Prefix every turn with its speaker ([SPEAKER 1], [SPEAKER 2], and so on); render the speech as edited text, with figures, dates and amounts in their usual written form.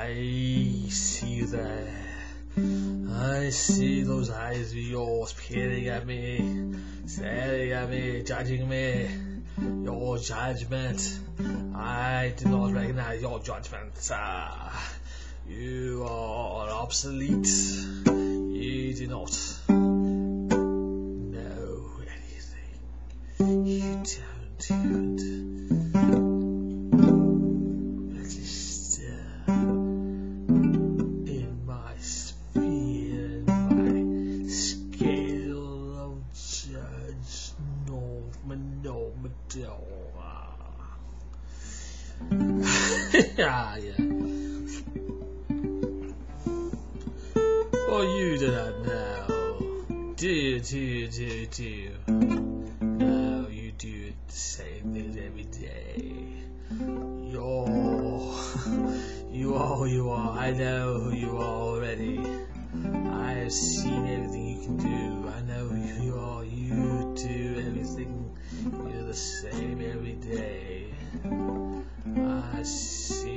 [SPEAKER 1] I see you there. I see those eyes of yours peering at me, staring at me, judging me. Your judgment. I do not recognize your judgment. You are obsolete. You do not know anything. You don't even register in my sphere, in my scale of judge yeah. Oh, you do not know. Do you? No, you do the same things every day. You are. I know who you are already. I have seen everything you can do. I know who you are. You do everything. You're the same every day. I see